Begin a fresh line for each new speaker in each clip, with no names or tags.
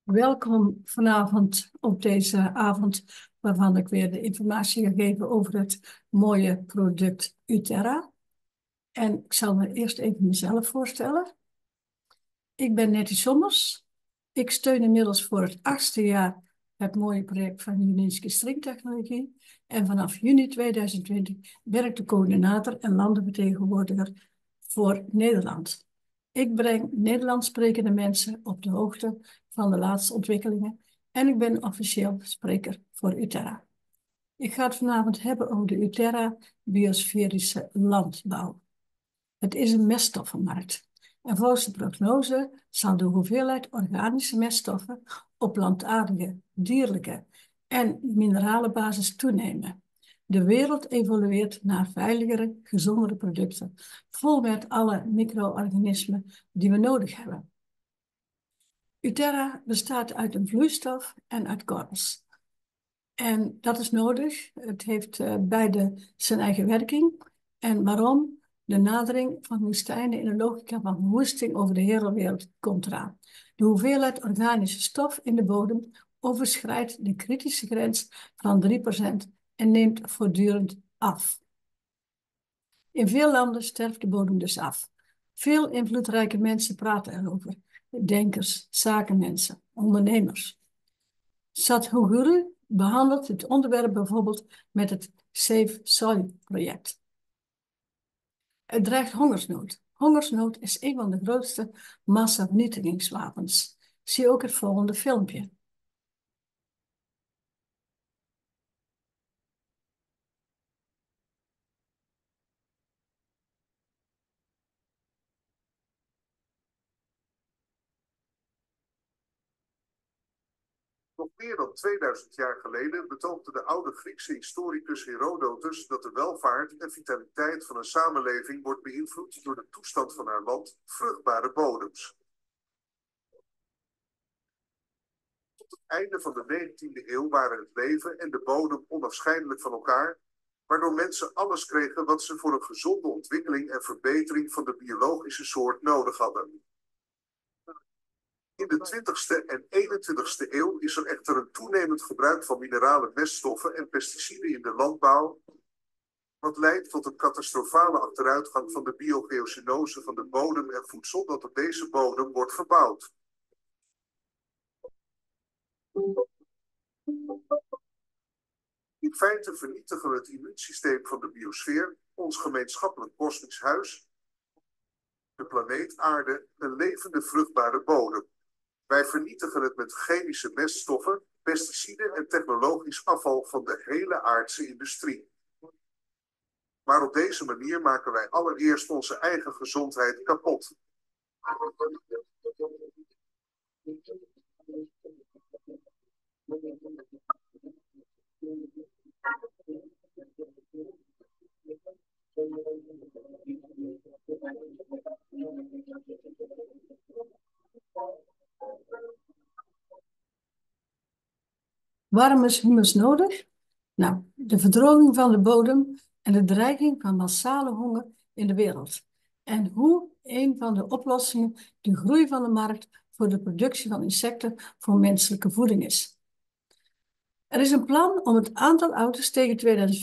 Welkom vanavond op deze avond, waarvan ik weer de informatie ga geven over het mooie product Uterra. En ik zal me eerst even mezelf voorstellen. Ik ben Nettie Sommers. Ik steun inmiddels voor het 8e jaar het mooie project van Uninsky Stringtechnologie. En vanaf juni 2020 ben ik de coördinator en landenvertegenwoordiger voor Nederland. Ik breng Nederlands sprekende mensen op de hoogte van de laatste ontwikkelingen en ik ben officieel spreker voor Uterra. Ik ga het vanavond hebben over de Uterra biosferische landbouw. Het is een meststoffenmarkt. En volgens de prognose zal de hoeveelheid organische meststoffen op plantaardige, dierlijke en minerale basis toenemen. De wereld evolueert naar veiligere, gezondere producten, vol met alle micro-organismen die we nodig hebben. Uterra bestaat uit een vloeistof en uit korrels. En dat is nodig. Het heeft beide zijn eigen werking. En waarom? De nadering van woestijnen in de logica van verwoesting over de hele wereld komt eraan. De hoeveelheid organische stof in de bodem overschrijdt de kritische grens van 3% en neemt voortdurend af. In veel landen sterft de bodem dus af. Veel invloedrijke mensen praten erover. Denkers, zakenmensen, ondernemers. Sadhguru behandelt het onderwerp bijvoorbeeld met het Save Soil project. Het dreigt hongersnood. Hongersnood is een van de grootste massavernietigingswapens. Zie ook het volgende filmpje.
Nog meer dan 2000 jaar geleden betoogde de oude Griekse historicus Herodotus dat de welvaart en vitaliteit van een samenleving wordt beïnvloed door de toestand van haar land, vruchtbare bodems. Tot het einde van de 19e eeuw waren het leven en de bodem onafscheidelijk van elkaar, waardoor mensen alles kregen wat ze voor een gezonde ontwikkeling en verbetering van de biologische soort nodig hadden. In de 20e en 21e eeuw is er echter een toenemend gebruik van minerale meststoffen en pesticiden in de landbouw, wat leidt tot een catastrofale achteruitgang van de biogeocenose van de bodem en voedsel dat op deze bodem wordt verbouwd. In feite vernietigen we het immuunsysteem van de biosfeer, ons gemeenschappelijk kosmisch huis, de planeet Aarde, een levende vruchtbare bodem. Wij vernietigen het met chemische meststoffen, pesticiden en technologisch afval van de hele aardse industrie. Maar op deze manier maken wij allereerst onze eigen gezondheid kapot.
Waarom is humus nodig? Nou, de verdroging van de bodem en de dreiging van massale honger in de wereld. En hoe een van de oplossingen de groei van de markt voor de productie van insecten voor menselijke voeding is. Er is een plan om het aantal auto's tegen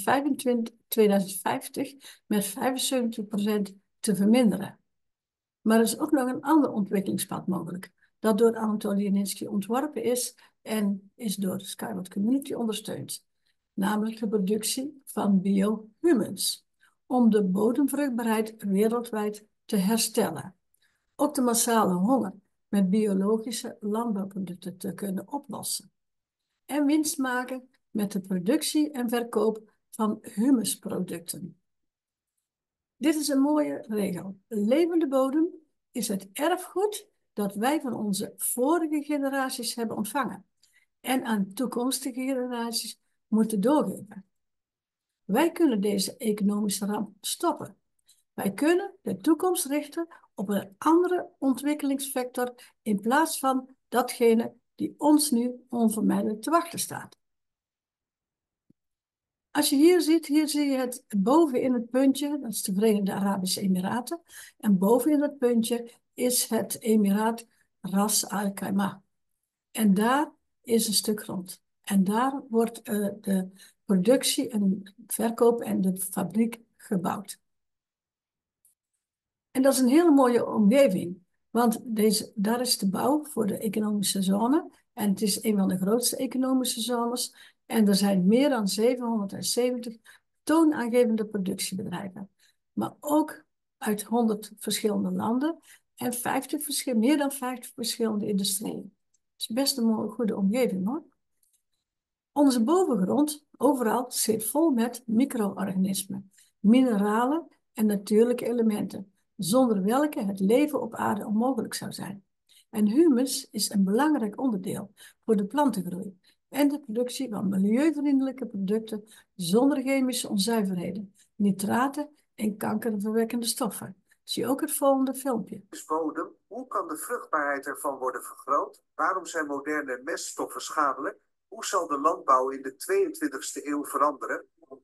2050 met 75% te verminderen. Maar er is ook nog een ander ontwikkelingspad mogelijk, dat door Anatoly Juninsky ontworpen is en is door de Skyward Community ondersteund. Namelijk de productie van biohumus, om de bodemvruchtbaarheid wereldwijd te herstellen. Ook de massale honger met biologische landbouwproducten te kunnen oplossen. En winst maken met de productie en verkoop van humusproducten. Dit is een mooie regel. Een levende bodem is het erfgoed dat wij van onze vorige generaties hebben ontvangen en aan toekomstige generaties moeten doorgeven. Wij kunnen deze economische ramp stoppen. Wij kunnen de toekomst richten op een andere ontwikkelingsvector in plaats van datgene die ons nu onvermijdelijk te wachten staat. Als je hier ziet, hier zie je het boven in het puntje, dat is de Verenigde Arabische Emiraten. En boven in het puntje is het Emiraat Ras Al Khaimah. En daar is een stuk grond. En daar wordt de productie en verkoop en de fabriek gebouwd. En dat is een hele mooie omgeving. Want daar is de bouw voor de economische zone. En het is een van de grootste economische zones. En er zijn meer dan 770 toonaangevende productiebedrijven. Maar ook uit 100 verschillende landen. En meer dan 50 verschillende industrieën. Het is best een mooie, goede omgeving hoor. Onze bovengrond, overal, zit vol met micro-organismen, mineralen en natuurlijke elementen, zonder welke het leven op aarde onmogelijk zou zijn. En humus is een belangrijk onderdeel voor de plantengroei en de productie van milieuvriendelijke producten zonder chemische onzuiverheden, nitraten en kankerverwekkende stoffen. Zie ook het volgende filmpje.
Bodem, hoe kan de vruchtbaarheid ervan worden vergroot? Waarom zijn moderne meststoffen schadelijk? Hoe zal de landbouw in de 22e eeuw veranderen?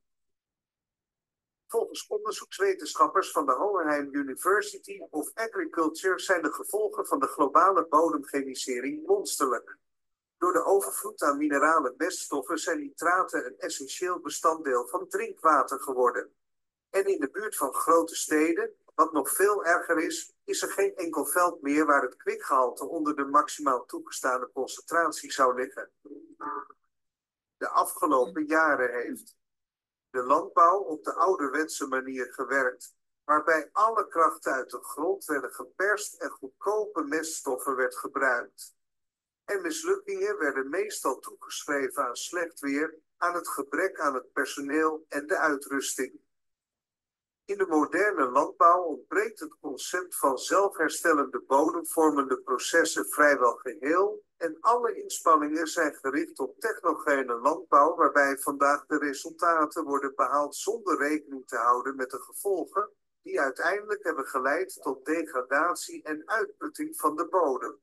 Volgens onderzoekswetenschappers van de Hohenheim University of Agriculture zijn de gevolgen van de globale bodemchemisering monsterlijk. Door de overvloed aan minerale meststoffen zijn nitraten een essentieel bestanddeel van drinkwater geworden. En in de buurt van grote steden, wat nog veel erger is er geen enkel veld meer waar het kwikgehalte onder de maximaal toegestane concentratie zou liggen. De afgelopen jaren heeft de landbouw op de ouderwetse manier gewerkt, waarbij alle krachten uit de grond werden geperst en goedkope meststoffen werd gebruikt. En mislukkingen werden meestal toegeschreven aan slecht weer, aan het gebrek aan het personeel en de uitrusting. In de moderne landbouw ontbreekt het concept van zelfherstellende bodemvormende processen vrijwel geheel en alle inspanningen zijn gericht op technogene landbouw waarbij vandaag de resultaten worden behaald zonder rekening te houden met de gevolgen die uiteindelijk hebben geleid tot degradatie en uitputting van de bodem.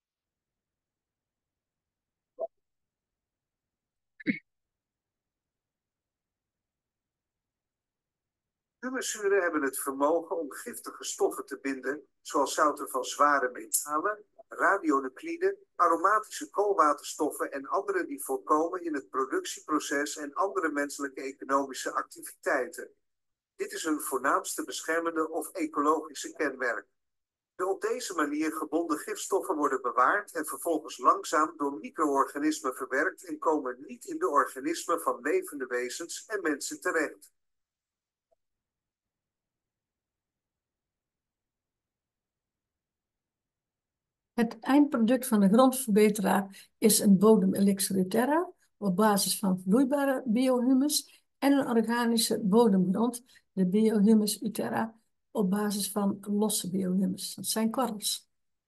Humuszuren hebben het vermogen om giftige stoffen te binden, zoals zouten van zware metalen, radionucliden, aromatische koolwaterstoffen en andere die voorkomen in het productieproces en andere menselijke economische activiteiten. Dit is hun voornaamste beschermende of ecologische kenmerk. De op deze manier gebonden gifstoffen worden bewaard en vervolgens langzaam door micro-organismen verwerkt en komen niet in de organismen van levende wezens en mensen terecht.
Het eindproduct van de grondverbeteraar is een bodemelixir Uterra op basis van vloeibare biohumus en een organische bodemgrond, de biohumus Uterra, op basis van losse biohumus. Dat zijn korrels.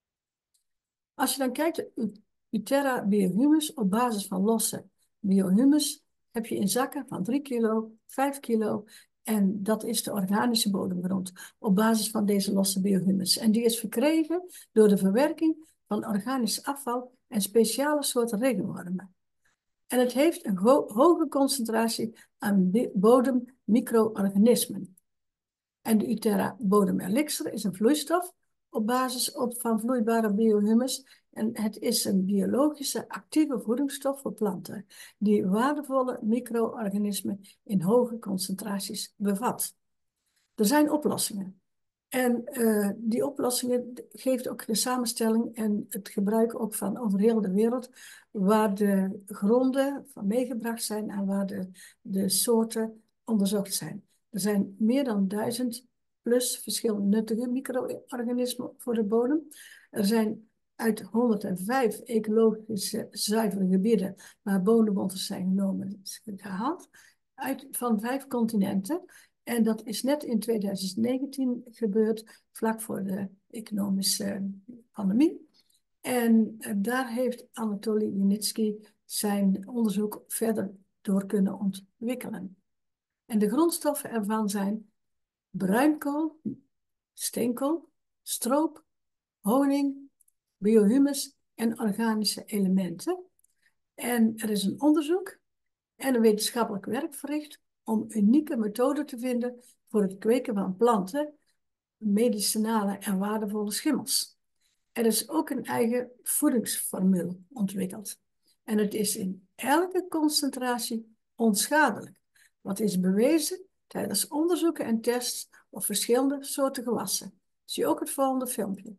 Als je dan kijkt, Uterra biohumus op basis van losse biohumus heb je in zakken van 3 kilo, 5 kilo. En dat is de organische bodemgrond op basis van deze losse biohumus. En die is verkregen door de verwerking van organisch afval en speciale soorten regenwormen. En het heeft een hoge concentratie aan bodemmicro-organismen. En de Uterra bodemelixir is een vloeistof op basis van vloeibare biohumus. En het is een biologische actieve voedingsstof voor planten, die waardevolle micro-organismen in hoge concentraties bevat. Er zijn oplossingen. En die oplossingen geeft ook de samenstelling en het gebruik ook van over heel de wereld, waar de gronden van meegebracht zijn en waar de soorten onderzocht zijn. Er zijn meer dan 1000 plus verschillende nuttige micro-organismen voor de bodem. Er zijn uit 105 ecologische zuivere gebieden waar bodemmonsters zijn genomen, gehaald, van 5 continenten. En dat is net in 2019 gebeurd, vlak voor de economische pandemie. En daar heeft Anatoly Yunitsky zijn onderzoek verder door kunnen ontwikkelen. En de grondstoffen ervan zijn bruinkool, steenkool, stroop, honing, biohumus en organische elementen. En er is een onderzoek en een wetenschappelijk werk verricht om unieke methoden te vinden voor het kweken van planten, medicinale en waardevolle schimmels. Er is ook een eigen voedingsformule ontwikkeld. En het is in elke concentratie onschadelijk. Wat is bewezen tijdens onderzoeken en tests op verschillende soorten gewassen. Zie ook het volgende filmpje.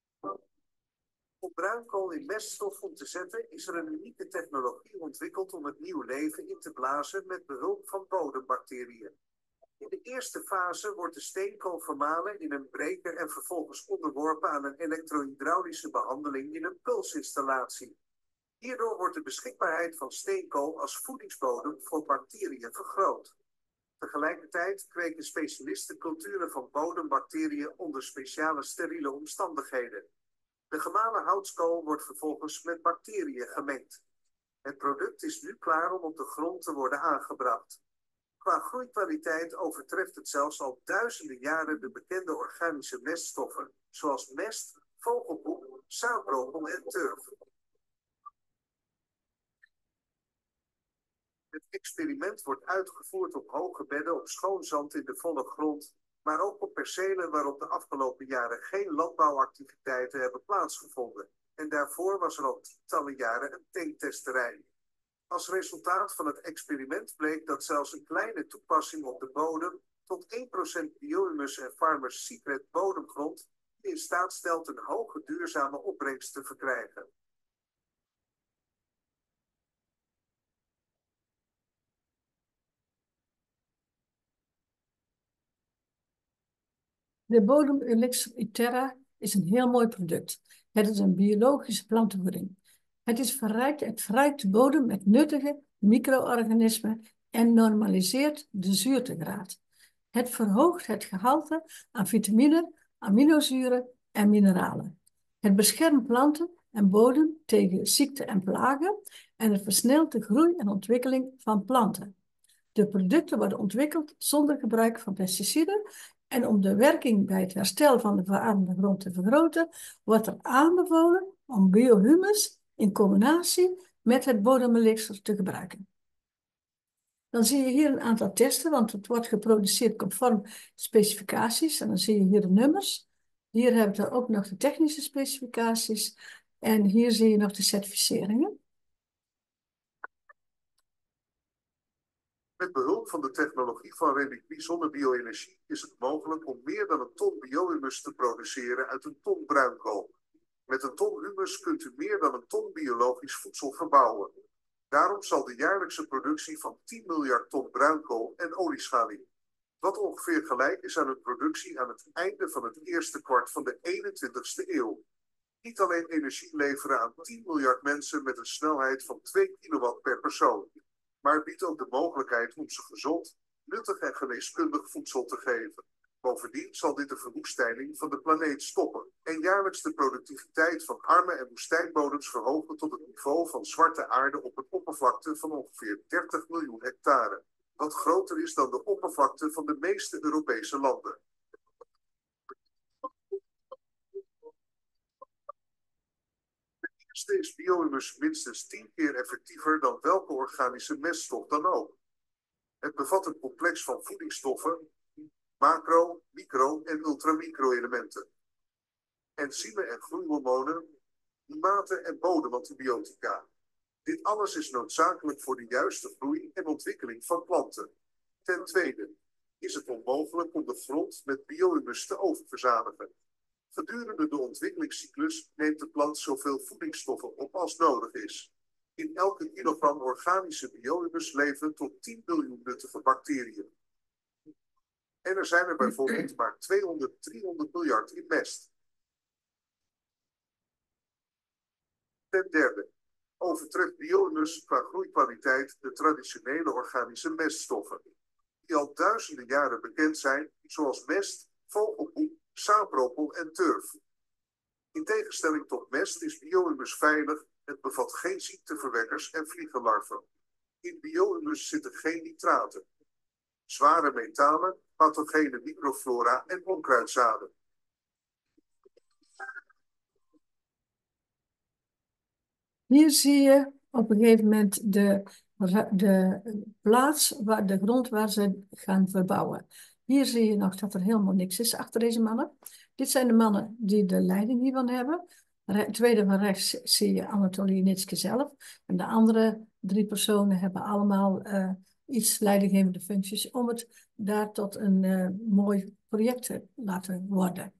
Om bruinkool in meststof om te zetten is er een unieke technologie ontwikkeld om het nieuw leven in te blazen met behulp van bodembacteriën. In de eerste fase wordt de steenkool vermalen in een breker en vervolgens onderworpen aan een elektrohydraulische behandeling in een pulsinstallatie. Hierdoor wordt de beschikbaarheid van steenkool als voedingsbodem voor bacteriën vergroot. Tegelijkertijd kweken specialisten culturen van bodembacteriën onder speciale steriele omstandigheden. De gemalen houtskool wordt vervolgens met bacteriën gemengd. Het product is nu klaar om op de grond te worden aangebracht. Qua groeikwaliteit overtreft het zelfs al duizenden jaren de bekende organische meststoffen, zoals mest, vogelpoep, zaadrommel en turf. Het experiment wordt uitgevoerd op hoge bedden op schoon zand in de volle grond, maar ook op percelen waarop de afgelopen jaren geen landbouwactiviteiten hebben plaatsgevonden. En daarvoor was er al tientallen jaren een teenttesterij. Als resultaat van het experiment bleek dat zelfs een kleine toepassing op de bodem tot 1% biohumus en Farmers Secret bodemgrond in staat stelt een hoge duurzame opbrengst te verkrijgen.
De bodem-elixir Uterra is een heel mooi product. Het is een biologische plantenvoeding. Het verrijkt de bodem met nuttige micro-organismen en normaliseert de zuurtegraad. Het verhoogt het gehalte aan vitamine, aminozuren en mineralen. Het beschermt planten en bodem tegen ziekten en plagen en het versnelt de groei en ontwikkeling van planten. De producten worden ontwikkeld zonder gebruik van pesticiden en om de werking bij het herstel van de verarmde grond te vergroten, wordt er aanbevolen om biohumus in combinatie met het bodemelixer te gebruiken. Dan zie je hier een aantal testen, want het wordt geproduceerd conform specificaties. En dan zie je hier de nummers. Hier hebben we ook nog de technische specificaties. En hier zie je nog de certificeringen.
Met behulp van de technologie van reliquie zonnebio-energie is het mogelijk om meer dan een ton biohumus te produceren uit een ton bruinkool. Met een ton humus kunt u meer dan een ton biologisch voedsel verbouwen. Daarom zal de jaarlijkse productie van 10 miljard ton bruinkool en olieschalie, wat ongeveer gelijk is aan een productie aan het einde van het eerste kwart van de 21ste eeuw, niet alleen energie leveren aan 10 miljard mensen met een snelheid van 2 kilowatt per persoon, maar biedt ook de mogelijkheid om ze gezond, nuttig en geneeskundig voedsel te geven. Bovendien zal dit de verwoestijning van de planeet stoppen en jaarlijks de productiviteit van arme en woestijnbodems verhogen tot het niveau van zwarte aarde op een oppervlakte van ongeveer 30 miljoen hectare, wat groter is dan de oppervlakte van de meeste Europese landen. Ten eerste is biohumus minstens 10 keer effectiever dan welke organische meststof dan ook. Het bevat een complex van voedingsstoffen, macro-, micro- en ultramicro-elementen, enzymen en groeihormonen, primaten en bodemantibiotica. Dit alles is noodzakelijk voor de juiste groei en ontwikkeling van planten. Ten tweede is het onmogelijk om de grond met biohumus te oververzadigen. Gedurende de ontwikkelingscyclus neemt de plant zoveel voedingsstoffen op als nodig is. In elke kilogram organische biohumus leven tot 10 miljoen nuttige bacteriën. En er zijn er bijvoorbeeld maar 200, 300 miljard in mest. Ten derde overtreft biohumus qua groeikwaliteit de traditionele organische meststoffen, die al duizenden jaren bekend zijn, zoals mest, vogelpoep, zaadrommel en turf. In tegenstelling tot mest is biohumus veilig, het bevat geen ziekteverwekkers en vliegenlarven. In biohumus zitten geen nitraten, zware metalen, pathogene microflora en onkruidzaden.
Hier zie je op een gegeven moment de plaats, de grond waar ze gaan verbouwen. Hier zie je nog dat er helemaal niks is achter deze mannen. Dit zijn de mannen die de leiding hiervan hebben. Tweede van rechts zie je Anatoly Nitske zelf. En de andere 3 personen hebben allemaal iets leidinggevende functies om het daar tot een mooi project te laten worden.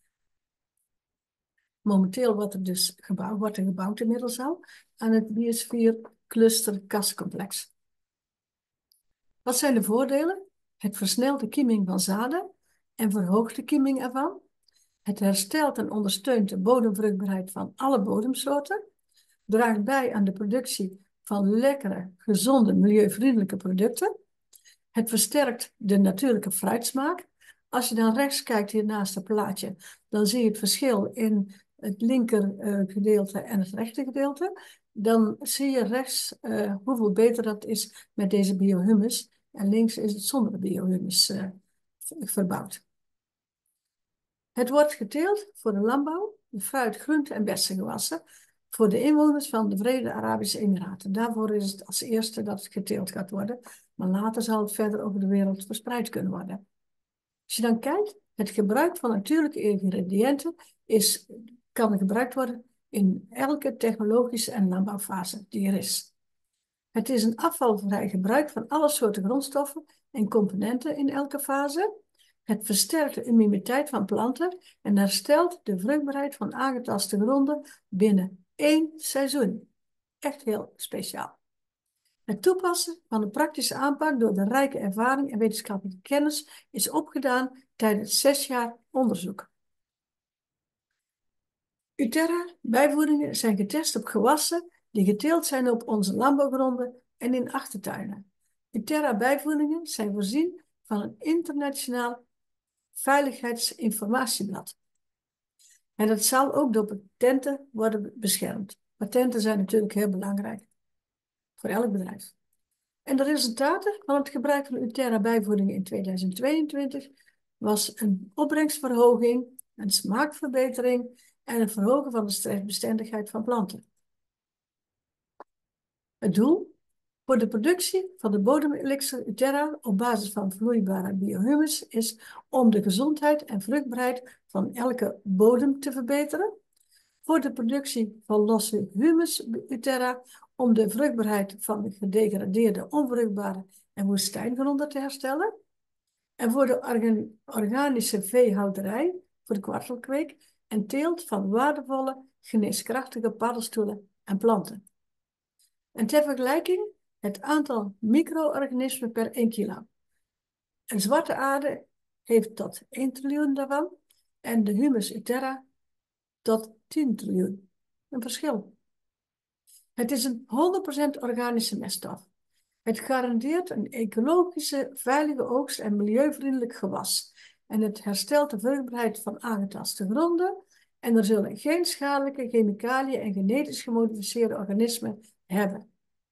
Momenteel wordt er dus gebouwd inmiddels al aan het Biosfeer Cluster Kascomplex. Wat zijn de voordelen? Het versnelt de kieming van zaden en verhoogt de kieming ervan. Het herstelt en ondersteunt de bodemvruchtbaarheid van alle bodemsoorten. Draagt bij aan de productie van lekkere, gezonde, milieuvriendelijke producten. Het versterkt de natuurlijke fruitsmaak. Als je dan rechts kijkt hier naast het plaatje, dan zie je het verschil in het linker gedeelte en het rechter gedeelte. Dan zie je rechts hoeveel beter dat is met deze biohumus. En links is het zonder biohumus verbouwd. Het wordt geteeld voor de landbouw, de fruit, groente en bessengewassen voor de inwoners van de Verenigde Arabische Emiraten. Daarvoor is het als eerste dat het geteeld gaat worden, maar later zal het verder over de wereld verspreid kunnen worden. Als je dan kijkt, het gebruik van natuurlijke ingrediënten kan gebruikt worden in elke technologische en landbouwfase die er is. Het is een afvalvrij gebruik van alle soorten grondstoffen en componenten in elke fase. Het versterkt de immuniteit van planten en herstelt de vruchtbaarheid van aangetaste gronden binnen 1 seizoen. Echt heel speciaal. Het toepassen van de praktische aanpak door de rijke ervaring en wetenschappelijke kennis is opgedaan tijdens 6 jaar onderzoek. Uterra bijvoedingen zijn getest op gewassen die geteeld zijn op onze landbouwgronden en in achtertuinen. Uterra bijvoedingen zijn voorzien van een internationaal veiligheidsinformatieblad. En dat zal ook door patenten worden beschermd. Patenten zijn natuurlijk heel belangrijk voor elk bedrijf. En de resultaten van het gebruik van Uterra bijvoedingen in 2022 was een opbrengstverhoging, een smaakverbetering en een verhogen van de stressbestendigheid van planten. Het doel voor de productie van de bodemelixer Uterra op basis van vloeibare biohumus is om de gezondheid en vruchtbaarheid van elke bodem te verbeteren. Voor de productie van losse humus Uterra om de vruchtbaarheid van de gedegradeerde, onvruchtbare en woestijngronden te herstellen. En voor de organische veehouderij, voor de kwartelkweek en teelt van waardevolle, geneeskrachtige paddenstoelen en planten. En ter vergelijking het aantal micro-organismen per 1 kilo. Een zwarte aarde heeft tot 1 triljoen daarvan en de humus Uterra tot 10 triljoen. Een verschil. Het is een 100% organische meststof. Het garandeert een ecologische, veilige oogst en milieuvriendelijk gewas. En het herstelt de vruchtbaarheid van aangetaste gronden. En er zullen geen schadelijke chemicaliën en genetisch gemodificeerde organismen hebben.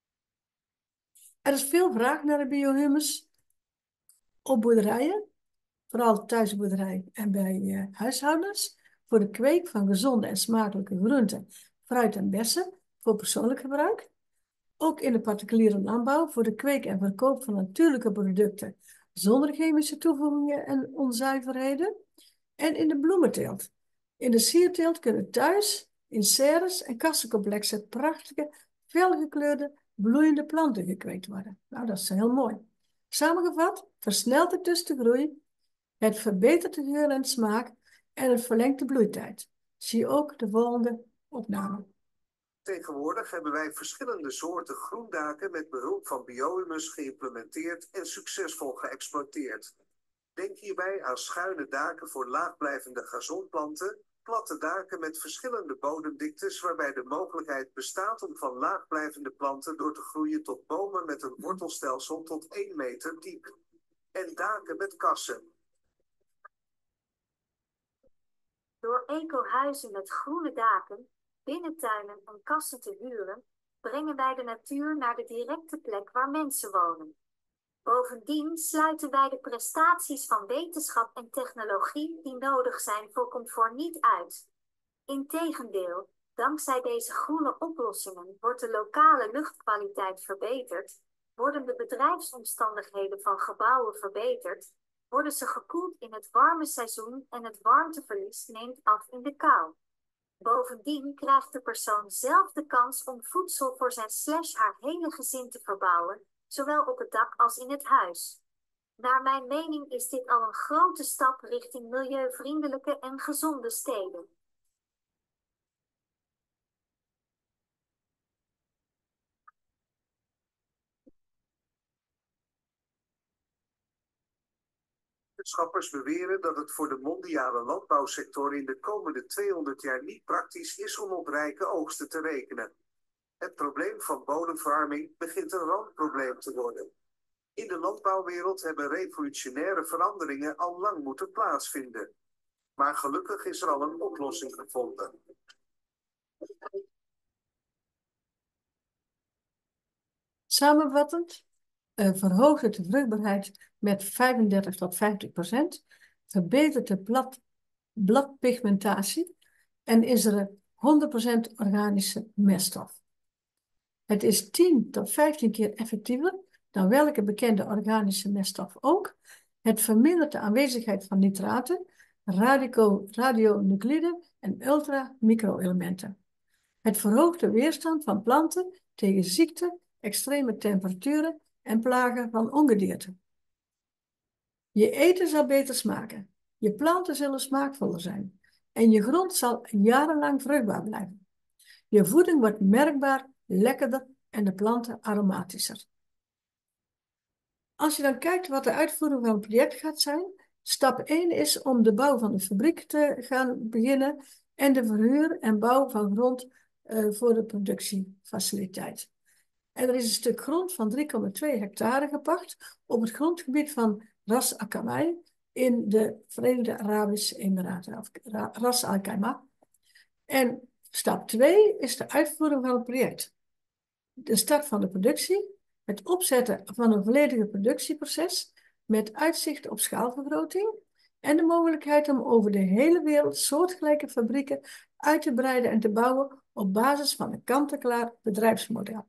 Er is veel vraag naar de biohumus op boerderijen, vooral thuisboerderij en bij huishoudens, voor de kweek van gezonde en smakelijke groenten, fruit en bessen voor persoonlijk gebruik. Ook in de particuliere landbouw voor de kweek en verkoop van natuurlijke producten zonder chemische toevoegingen en onzuiverheden. En in de bloementeelt. In de sierteelt kunnen thuis, in serres en kassencomplexen prachtige, felgekleurde, bloeiende planten gekweekt worden. Nou, dat is heel mooi. Samengevat, versnelt het dus de groei, het verbetert de geur en smaak en het verlengt de bloeitijd. Zie ook de volgende opname.
Tegenwoordig hebben wij verschillende soorten groendaken met behulp van biohumus geïmplementeerd en succesvol geëxploiteerd. Denk hierbij aan schuine daken voor laagblijvende gazonplanten, platte daken met verschillende bodemdiktes waarbij de mogelijkheid bestaat om van laagblijvende planten door te groeien tot bomen met een wortelstelsel tot 1 meter diep. En daken met kassen.
Door ecohuizen met groene daken, binnentuinen en kassen te huren, brengen wij de natuur naar de directe plek waar mensen wonen. Bovendien sluiten wij de prestaties van wetenschap en technologie die nodig zijn voor comfort niet uit. Integendeel, dankzij deze groene oplossingen wordt de lokale luchtkwaliteit verbeterd, worden de bedrijfsomstandigheden van gebouwen verbeterd, worden ze gekoeld in het warme seizoen en het warmteverlies neemt af in de kou. Bovendien krijgt de persoon zelf de kans om voedsel voor zijn/haar hele gezin te verbouwen, zowel op het dak als in het huis. Naar mijn mening is dit al een grote stap richting milieuvriendelijke en gezonde steden.
Wetenschappers beweren dat het voor de mondiale landbouwsector in de komende 200 jaar niet praktisch is om op rijke oogsten te rekenen. Het probleem van bodemverwarming begint een randprobleem te worden. In de landbouwwereld hebben revolutionaire veranderingen al lang moeten plaatsvinden. Maar gelukkig is er al een oplossing gevonden.
Samenvattend, verhoogt het de vruchtbaarheid met 35 tot 50%, verbetert de bladpigmentatie en is er 100% organische meststof. Het is 10 tot 15 keer effectiever dan welke bekende organische meststof ook. Het vermindert de aanwezigheid van nitraten, radionucliden en ultramicroelementen. Het verhoogt de weerstand van planten tegen ziekte, extreme temperaturen en plagen van ongedierte. Je eten zal beter smaken, je planten zullen smaakvoller zijn en je grond zal jarenlang vruchtbaar blijven. Je voeding wordt merkbaar lekkerder en de planten aromatischer. Als je dan kijkt wat de uitvoering van het project gaat zijn, stap 1 is om de bouw van de fabriek te gaan beginnen en de verhuur en bouw van grond voor de productiefaciliteit. En er is een stuk grond van 3,2 hectare gepacht op het grondgebied van Ras Al Khaimah in de Verenigde Arabische Emiraten, of Ras Al Khaimah. En stap 2 is de uitvoering van het project. De start van de productie, het opzetten van een volledige productieproces met uitzicht op schaalvergroting en de mogelijkheid om over de hele wereld soortgelijke fabrieken uit te breiden en te bouwen op basis van een kant-en-klaar bedrijfsmodel.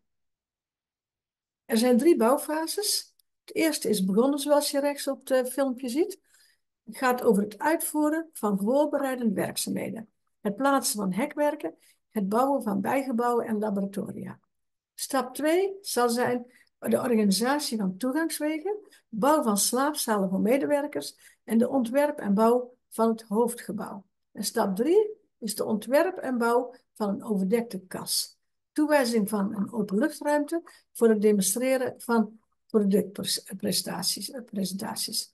Er zijn 3 bouwfases. Het eerste is begonnen zoals je rechts op het filmpje ziet. Het gaat over het uitvoeren van voorbereidende werkzaamheden. Het plaatsen van hekwerken, het bouwen van bijgebouwen en laboratoria. Stap 2 zal zijn de organisatie van toegangswegen, bouw van slaapzalen voor medewerkers en de ontwerp en bouw van het hoofdgebouw. En stap 3 is de ontwerp en bouw van een overdekte kas. Toewijzing van een openluchtruimte voor het demonstreren van productpresentaties.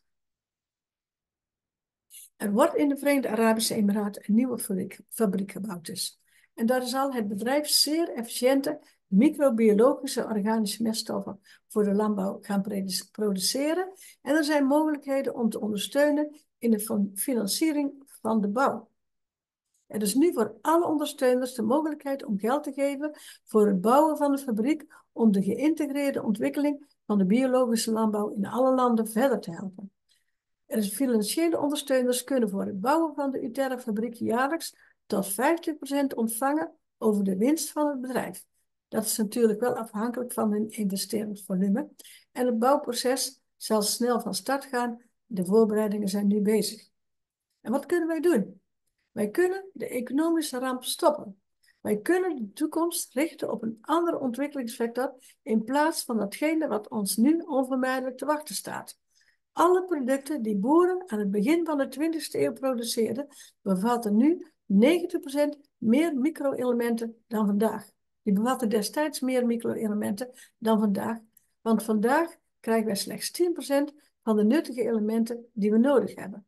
Er wordt in de Verenigde Arabische Emiraten een nieuwe fabriek gebouwd dus. En daar zal het bedrijf zeer efficiënte microbiologische organische meststoffen voor de landbouw gaan produceren. En er zijn mogelijkheden om te ondersteunen in de financiering van de bouw. Er is nu voor alle ondersteuners de mogelijkheid om geld te geven voor het bouwen van de fabriek om de geïntegreerde ontwikkeling van de biologische landbouw in alle landen verder te helpen. Er is financiële ondersteuners kunnen voor het bouwen van de Uterra-fabriek jaarlijks tot 50% ontvangen over de winst van het bedrijf. Dat is natuurlijk wel afhankelijk van hun investeringsvolume. En het bouwproces zal snel van start gaan. De voorbereidingen zijn nu bezig. En wat kunnen wij doen? Wij kunnen de economische ramp stoppen. Wij kunnen de toekomst richten op een andere ontwikkelingsvector in plaats van datgene wat ons nu onvermijdelijk te wachten staat. Alle producten die boeren aan het begin van de 20e eeuw produceerden, bevatten nu 90% meer micro-elementen dan vandaag. Die bevatten destijds meer micro-elementen dan vandaag, want vandaag krijgen wij slechts 10% van de nuttige elementen die we nodig hebben.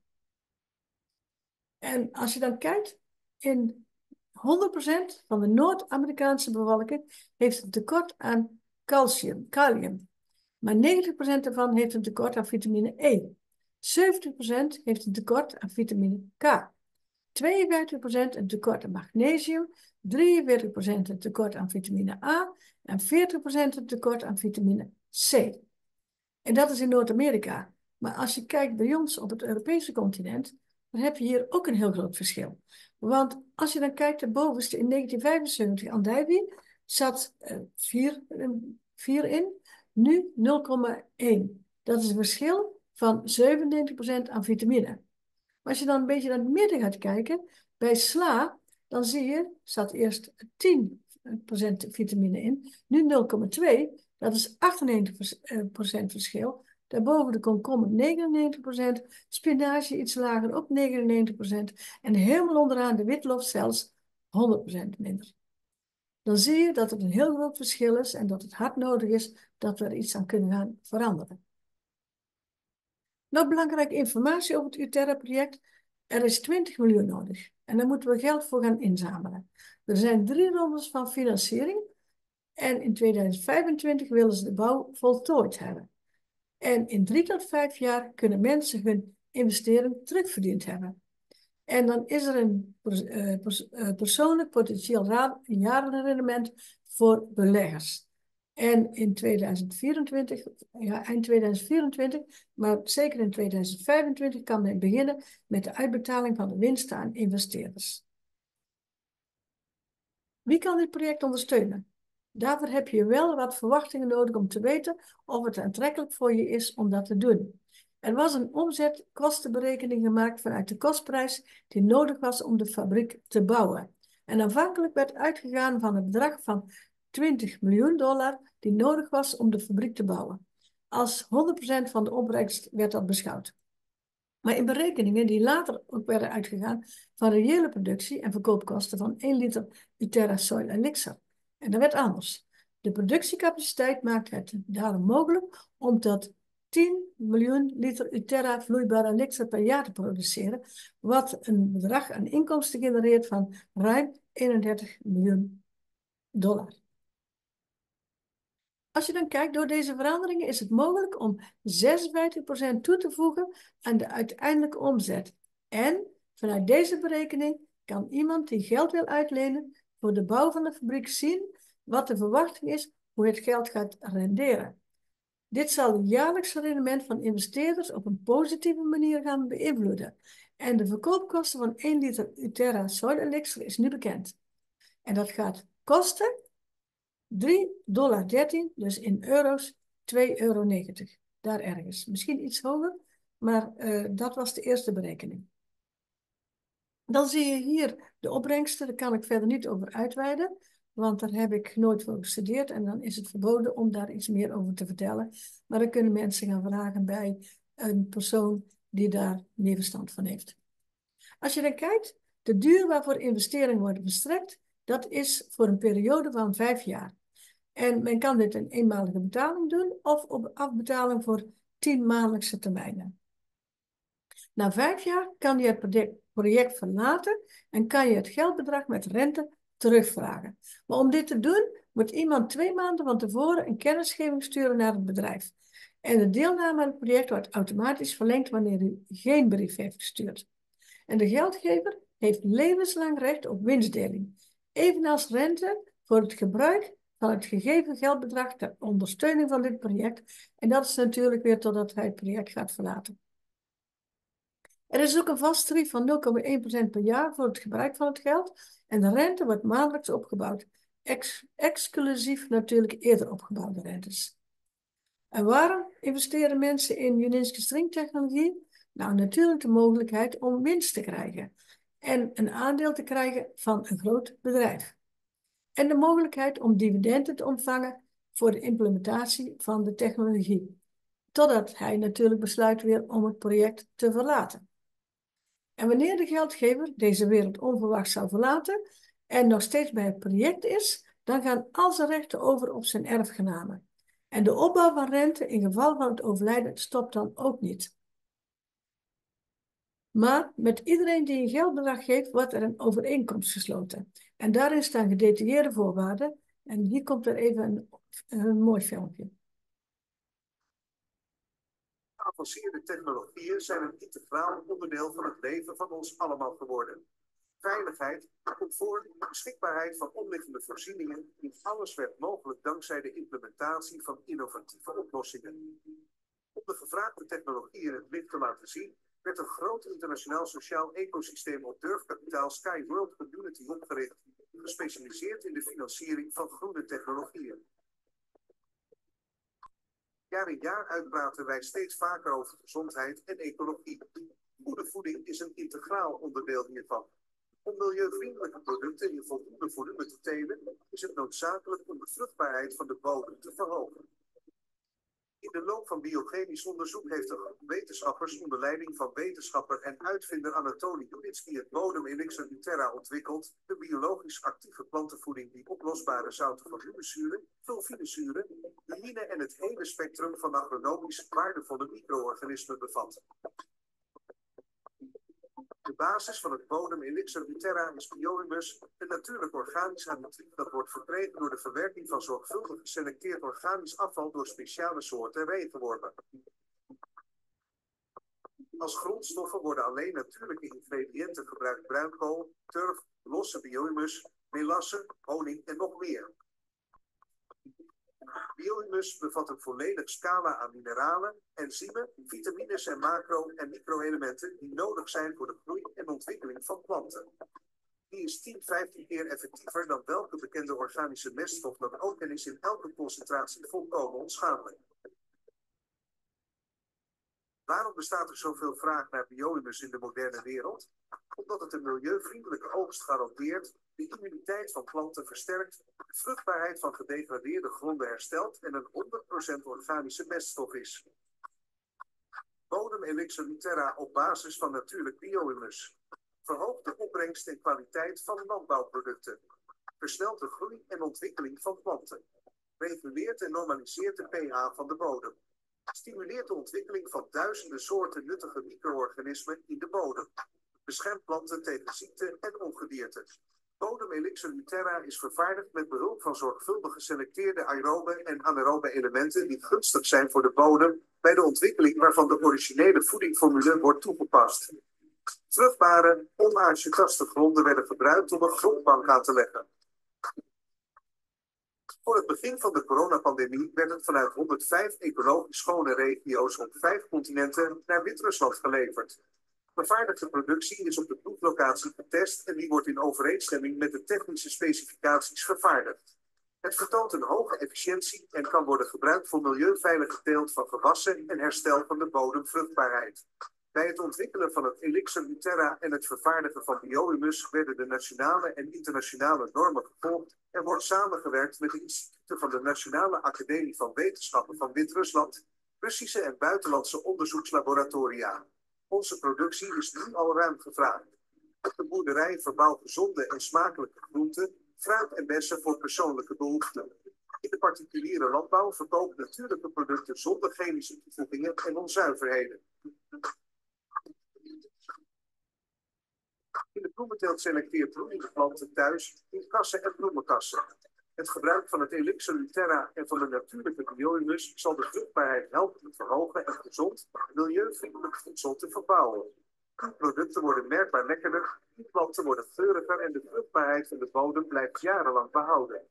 En als je dan kijkt, in 100% van de Noord-Amerikaanse bevolking heeft een tekort aan kalium. Maar 90% ervan heeft een tekort aan vitamine E. 70% heeft een tekort aan vitamine K. 52% een tekort aan magnesium. 43% een tekort aan vitamine A. En 40% een tekort aan vitamine C. En dat is in Noord-Amerika. Maar als je kijkt bij ons op het Europese continent, dan heb je hier ook een heel groot verschil. Want als je dan kijkt, de bovenste in 1975 andijvie zat 4 in. Nu 0,1. Dat is een verschil van 97% aan vitamine. Maar als je dan een beetje naar het midden gaat kijken, bij sla dan zie je, zat eerst 10% vitamine in, nu 0,2. Dat is 98% verschil. Daarboven de komkommer 99%, spinazie iets lager op 99% en helemaal onderaan de witlof zelfs 100% minder. Dan zie je dat het een heel groot verschil is en dat het hard nodig is dat we er iets aan kunnen gaan veranderen. Nou, belangrijke informatie over het UTerra-project. Er is 20 miljoen nodig en daar moeten we geld voor gaan inzamelen. Er zijn 3 rondes van financiering en in 2025 willen ze de bouw voltooid hebben. En in 3 tot 5 jaar kunnen mensen hun investering terugverdiend hebben. En dan is er een persoonlijk potentieel jarenrendement voor beleggers. En in 2024, ja, eind 2024, maar zeker in 2025 kan men beginnen met de uitbetaling van de winsten aan investeerders. Wie kan dit project ondersteunen? Daarvoor heb je wel wat verwachtingen nodig om te weten of het aantrekkelijk voor je is om dat te doen. Er was een omzetkostenberekening gemaakt vanuit de kostprijs die nodig was om de fabriek te bouwen. En aanvankelijk werd uitgegaan van een bedrag van $20 miljoen die nodig was om de fabriek te bouwen. Als 100% van de opbrengst werd dat beschouwd. Maar in berekeningen die later ook werden uitgegaan van reële productie en verkoopkosten van 1 liter UTerra Soil Elixir. En dat werd anders. De productiecapaciteit maakt het daarom mogelijk om tot 10 miljoen liter UTerra vloeibare elixir per jaar te produceren, wat een bedrag aan inkomsten genereert van ruim $31 miljoen. Als je dan kijkt, door deze veranderingen is het mogelijk om 56% toe te voegen aan de uiteindelijke omzet. En vanuit deze berekening kan iemand die geld wil uitlenen voor de bouw van de fabriek zien wat de verwachting is hoe het geld gaat renderen. Dit zal het jaarlijkse rendement van investeerders op een positieve manier gaan beïnvloeden. En de verkoopkosten van 1 liter UTerra Soil Elixir is nu bekend. En dat gaat kosten $3,13, dus in euro's €2,90. Daar ergens. Misschien iets hoger, maar dat was de eerste berekening. Dan zie je hier de opbrengsten, daar kan ik verder niet over uitweiden, want daar heb ik nooit voor gestudeerd en dan is het verboden om daar iets meer over te vertellen. Maar dan kunnen mensen gaan vragen bij een persoon die daar meer verstand van heeft. Als je dan kijkt, de duur waarvoor investeringen worden verstrekt, dat is voor een periode van 5 jaar. En men kan dit in eenmalige betaling doen of op afbetaling voor 10 maandelijkse termijnen. Na 5 jaar kan je het project verlaten en kan je het geldbedrag met rente terugvragen. Maar om dit te doen, moet iemand 2 maanden van tevoren een kennisgeving sturen naar het bedrijf. En de deelname aan het project wordt automatisch verlengd wanneer u geen brief heeft gestuurd. En de geldgever heeft levenslang recht op winstdeling, evenals rente voor het gebruik van het gegeven geldbedrag ter ondersteuning van dit project. En dat is natuurlijk weer totdat hij het project gaat verlaten. Er is ook een vast tarief van 0,1% per jaar voor het gebruik van het geld. En de rente wordt maandelijks opgebouwd. Exclusief natuurlijk eerder opgebouwde rentes. En waarom investeren mensen in Juninski stringtechnologie? Nou, natuurlijk de mogelijkheid om winst te krijgen. En een aandeel te krijgen van een groot bedrijf. En de mogelijkheid om dividenden te ontvangen voor de implementatie van de technologie. Totdat hij natuurlijk besluit weer om het project te verlaten. En wanneer de geldgever deze wereld onverwachts zou verlaten en nog steeds bij het project is, dan gaan al zijn rechten over op zijn erfgenamen. En de opbouw van rente in geval van het overlijden stopt dan ook niet. Maar met iedereen die een geldbedrag geeft, wordt er een overeenkomst gesloten. En daarin staan gedetailleerde voorwaarden. En hier komt er even een mooi filmpje.
Geavanceerde technologieën zijn een integraal onderdeel van het leven van ons allemaal geworden. Veiligheid, comfort en beschikbaarheid van omliggende voorzieningen, alles werd mogelijk dankzij de implementatie van innovatieve oplossingen. Om de gevraagde technologie in het licht te laten zien, werd een groot internationaal sociaal ecosysteem op durfkapitaal Sky World Community opgericht, gespecialiseerd in de financiering van groene technologieën. Jaar in jaar uit praten wij steeds vaker over gezondheid en ecologie. Goede voeding is een integraal onderdeel hiervan. Om milieuvriendelijke producten in voldoende volume te telen, is het noodzakelijk om de vruchtbaarheid van de bodem te verhogen. In de loop van biochemisch onderzoek heeft een groep wetenschappers onder leiding van wetenschapper en uitvinder Anatoly Dubitsky het bodemelixer Uterra ontwikkeld, de biologisch actieve plantenvoeding die oplosbare zouten van humuszuren, sulfinezuren, urine en het hele spectrum van agronomisch waardevolle micro-organismen bevat. De basis van het bodemelixer Uterra is biohumus, een natuurlijk organisch additief dat wordt verkregen door de verwerking van zorgvuldig geselecteerd organisch afval door speciale soorten regenwormen. Als grondstoffen worden alleen natuurlijke ingrediënten gebruikt: bruinkool, turf, losse biohumus, melasse, honing en nog meer. Biohumus bevat een volledig scala aan mineralen, enzymen, vitamines en macro- en microelementen die nodig zijn voor de groei en ontwikkeling van planten. Die is 10-15 keer effectiever dan welke bekende organische meststof dan ook en is in elke concentratie volkomen onschadelijk. Waarom bestaat er zoveel vraag naar biohumus in de moderne wereld? Omdat het een milieuvriendelijke oogst garandeert, de immuniteit van planten versterkt, de vruchtbaarheid van gedegradeerde gronden herstelt en een 100% organische meststof is. Bodemelixer Uterra op basis van natuurlijk biohumus. Verhoogt de opbrengst en kwaliteit van landbouwproducten. Versnelt de groei en ontwikkeling van planten. Reguleert en normaliseert de pH van de bodem. Stimuleert de ontwikkeling van duizenden soorten nuttige micro-organismen in de bodem. Beschermt planten tegen ziekte en ongedierte. Bodemelixer Uterra is vervaardigd met behulp van zorgvuldig geselecteerde aerobe en anaerobe elementen die gunstig zijn voor de bodem, bij de ontwikkeling waarvan de originele voedingformule wordt toegepast. Vruchtbare, onaangetaste gronden werden gebruikt om een grondbank aan te leggen. Voor het begin van de coronapandemie werd het vanuit 105 ecologisch schone regio's op 5 continenten naar Wit-Rusland geleverd. Vervaardigde productie is op de proeflocatie getest en die wordt in overeenstemming met de technische specificaties vervaardigd. Het vertoont een hoge efficiëntie en kan worden gebruikt voor milieuveilige teelt van gewassen en herstel van de bodemvruchtbaarheid. Bij het ontwikkelen van het elixir Uterra en het vervaardigen van biohumus werden de nationale en internationale normen gevolgd en wordt samengewerkt met de instituten van de Nationale Academie van Wetenschappen van Wit-Rusland, Russische en buitenlandse onderzoekslaboratoria. Onze productie is nu al ruim gevraagd. Op de boerderij verbouw gezonde en smakelijke groenten, fruit en bessen voor persoonlijke behoeften. In de particuliere landbouw verkopen natuurlijke producten zonder chemische toevoegingen en onzuiverheden. In de bloementeelt selecteert bloeiende planten thuis in kassen en bloemenkassen. Het gebruik van het elixir Uterra en van de natuurlijke biohumus zal de vruchtbaarheid helpen te verhogen en gezond, milieuvriendelijk voedsel te verbouwen. Die producten worden merkbaar lekkerder, die planten worden geuriger en de vruchtbaarheid van de bodem blijft jarenlang behouden.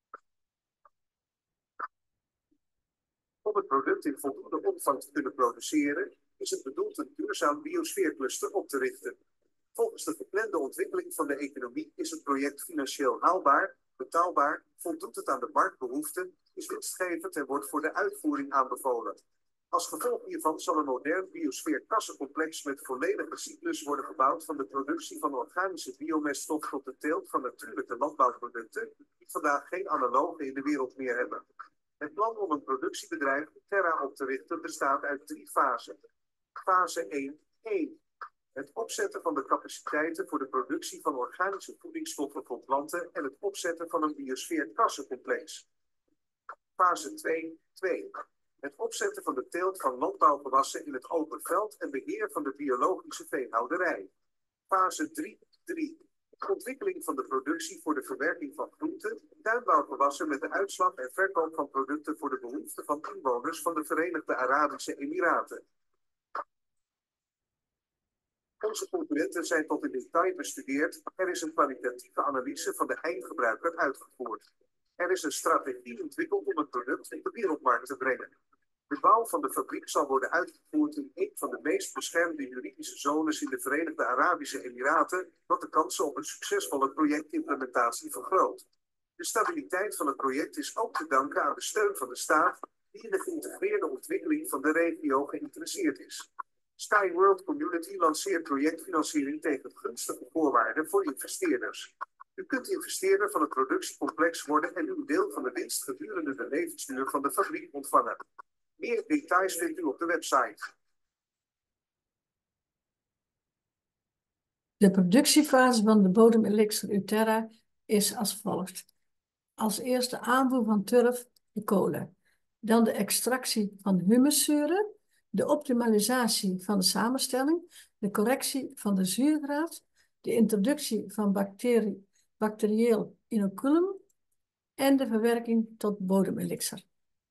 Om het product in voldoende omvang te kunnen produceren, is het bedoeld een duurzaam biosfeercluster op te richten. Volgens de geplande ontwikkeling van de economie is het project financieel haalbaar, betaalbaar, voldoet het aan de marktbehoeften, is winstgevend en wordt voor de uitvoering aanbevolen. Als gevolg hiervan zal een modern biosfeerkassencomplex met volledige cyclus worden gebouwd van de productie van organische biomeststof tot de teelt van natuurlijke landbouwproducten, die vandaag geen analogen in de wereld meer hebben. Het plan om een productiebedrijf Uterra op te richten bestaat uit 3 fasen. Fase 1. Het opzetten van de capaciteiten voor de productie van organische voedingsstoffen voor planten en het opzetten van een biosfeerkassencomplex. Fase 2. Het opzetten van de teelt van landbouwgewassen in het open veld en beheer van de biologische veehouderij. Fase 3. Ontwikkeling van de productie voor de verwerking van groenten, tuinbouwgewassen met de uitslag en verkoop van producten voor de behoeften van inwoners van de Verenigde Arabische Emiraten. Onze concurrenten zijn tot in detail bestudeerd. Er is een kwalitatieve analyse van de eindgebruiker uitgevoerd. Er is een strategie ontwikkeld om het product op de wereldmarkt te brengen. De bouw van de fabriek zal worden uitgevoerd in een van de meest beschermde juridische zones in de Verenigde Arabische Emiraten, wat de kansen op een succesvolle projectimplementatie vergroot. De stabiliteit van het project is ook te danken aan de steun van de staat, die in de geïntegreerde ontwikkeling van de regio geïnteresseerd is. Stijn World Community lanceert projectfinanciering tegen gunstige voorwaarden voor investeerders. U kunt investeerder van het productiecomplex worden en uw deel van de winst gedurende de levensduur van de fabriek ontvangen. Meer details vindt u op de website.
De productiefase van de bodemelixer Uterra is als volgt. Als eerste aanvoer van turf, de kolen. Dan de extractie van humuszuren, de optimalisatie van de samenstelling, de correctie van de zuurgraad, de introductie van bacterieel inoculum en de verwerking tot bodemelixer.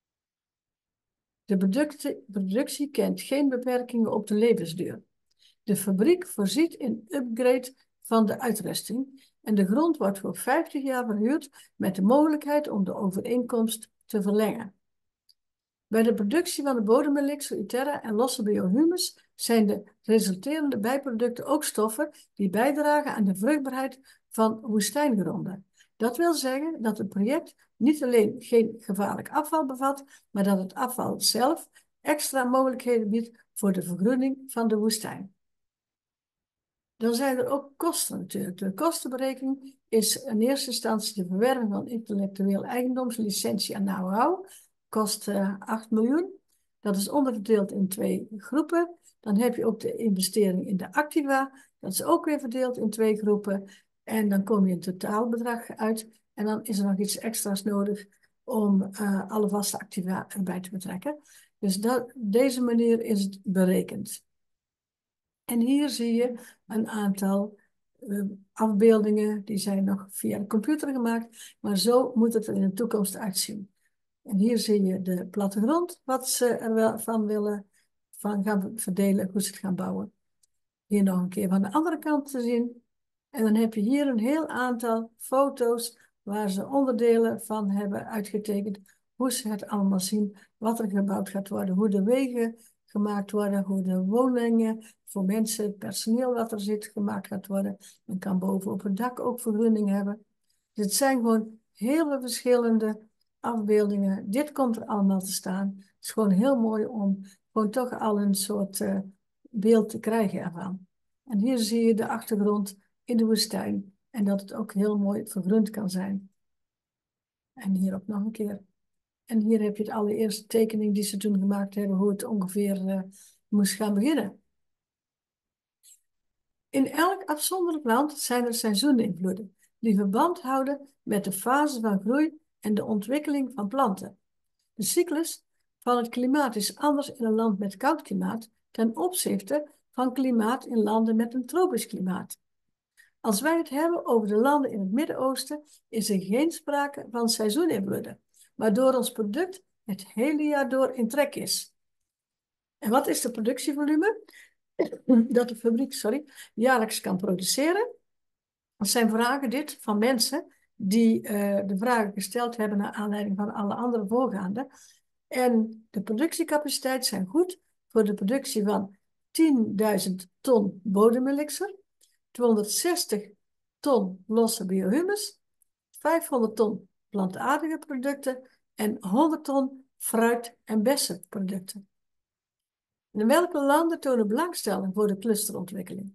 De productie kent geen beperkingen op de levensduur. De fabriek voorziet in upgrade van de uitrusting en de grond wordt voor 50 jaar verhuurd met de mogelijkheid om de overeenkomst te verlengen. Bij de productie van de bodemelixer Uterra en losse biohumus zijn de resulterende bijproducten ook stoffen die bijdragen aan de vruchtbaarheid van woestijngronden. Dat wil zeggen dat het project niet alleen geen gevaarlijk afval bevat, maar dat het afval zelf extra mogelijkheden biedt voor de vergroening van de woestijn. Dan zijn er ook kosten natuurlijk. De kostenberekening is in eerste instantie de verwerving van intellectueel eigendomslicentie en know-how. Kost 8 miljoen. Dat is onderverdeeld in 2 groepen. Dan heb je ook de investering in de activa. Dat is ook weer verdeeld in 2 groepen. En dan kom je een totaalbedrag uit. En dan is er nog iets extra's nodig om alle vaste activa erbij te betrekken. Dus deze manier is het berekend. En hier zie je een aantal afbeeldingen, die zijn nog via de computer gemaakt, maar zo moet het er in de toekomst uitzien. En hier zie je de plattegrond, wat ze er wel van willen gaan verdelen, hoe ze het gaan bouwen. Hier nog een keer van de andere kant te zien. En dan heb je hier een heel aantal foto's waar ze onderdelen van hebben uitgetekend, hoe ze het allemaal zien, wat er gebouwd gaat worden, hoe de wegen gemaakt worden, hoe de woningen voor mensen, het personeel wat er zit, gemaakt gaat worden. Men kan boven op het dak ook vergunning hebben. Dus het zijn gewoon hele verschillende afbeeldingen. Dit komt er allemaal te staan. Het is gewoon heel mooi om gewoon toch al een soort beeld te krijgen ervan. En hier zie je de achtergrond in de woestijn. En dat het ook heel mooi vergroend kan zijn. En hier ook nog een keer. En hier heb je de allereerste tekening die ze toen gemaakt hebben, hoe het ongeveer moest gaan beginnen. In elk afzonderlijk land zijn er seizoeninvloeden die verband houden met de fase van groei en de ontwikkeling van planten. De cyclus van het klimaat is anders in een land met koud klimaat ten opzichte van klimaat in landen met een tropisch klimaat. Als wij het hebben over de landen in het Midden-Oosten, is er geen sprake van seizoeninvloeden, waardoor ons product het hele jaar door in trek is. En wat is de productievolume dat de fabriek jaarlijks kan produceren? Dat zijn vragen dit van mensen die de vragen gesteld hebben naar aanleiding van alle andere voorgaande. En de productiecapaciteit zijn goed voor de productie van 10.000 ton bodemelixer, 260 ton losse biohumus, 500 ton plantaardige producten en 100 ton fruit- en bessenproducten. In welke landen tonen belangstelling voor de clusterontwikkeling?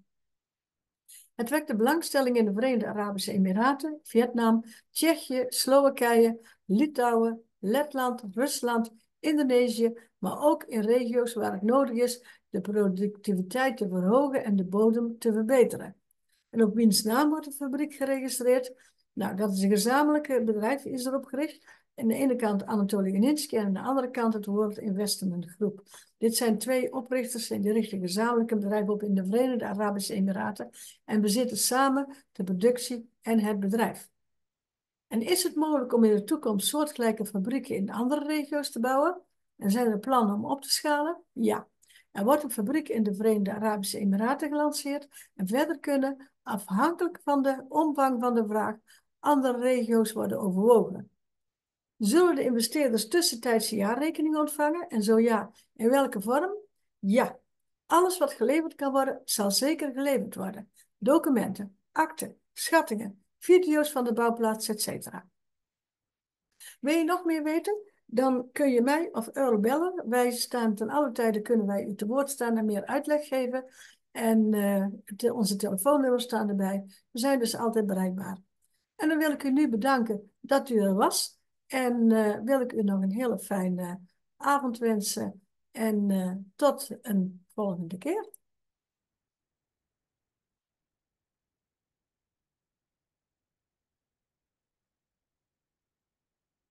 Het wekt de belangstelling in de Verenigde Arabische Emiraten, Vietnam, Tsjechië, Slowakije, Litouwen, Letland, Rusland, Indonesië, maar ook in regio's waar het nodig is de productiviteit te verhogen en de bodem te verbeteren. En op wiens naam wordt de fabriek geregistreerd? Nou, dat is een gezamenlijke bedrijf, is erop gericht. Aan de ene kant Anatoly Geninsky en aan de andere kant het World Investment Group. Dit zijn 2 oprichters en die richten gezamenlijk een bedrijf op in de Verenigde Arabische Emiraten en bezitten samen de productie en het bedrijf. En is het mogelijk om in de toekomst soortgelijke fabrieken in andere regio's te bouwen? En zijn er plannen om op te schalen? Ja. Er wordt een fabriek in de Verenigde Arabische Emiraten gelanceerd en verder kunnen, afhankelijk van de omvang van de vraag, andere regio's worden overwogen. Zullen de investeerders tussentijds jaarrekeningen ontvangen? En zo ja, in welke vorm? Ja. Alles wat geleverd kan worden, zal zeker geleverd worden. Documenten, akten, schattingen, video's van de bouwplaats, etc. Wil je nog meer weten? dan kun je mij of Earl bellen. Wij staan ten alle tijde, kunnen wij u te woord staan en meer uitleg geven. En onze telefoonnummers staan erbij. We zijn dus altijd bereikbaar. En dan wil ik u nu bedanken dat u er was. En wil ik u nog een hele fijne avond wensen. En tot een volgende keer.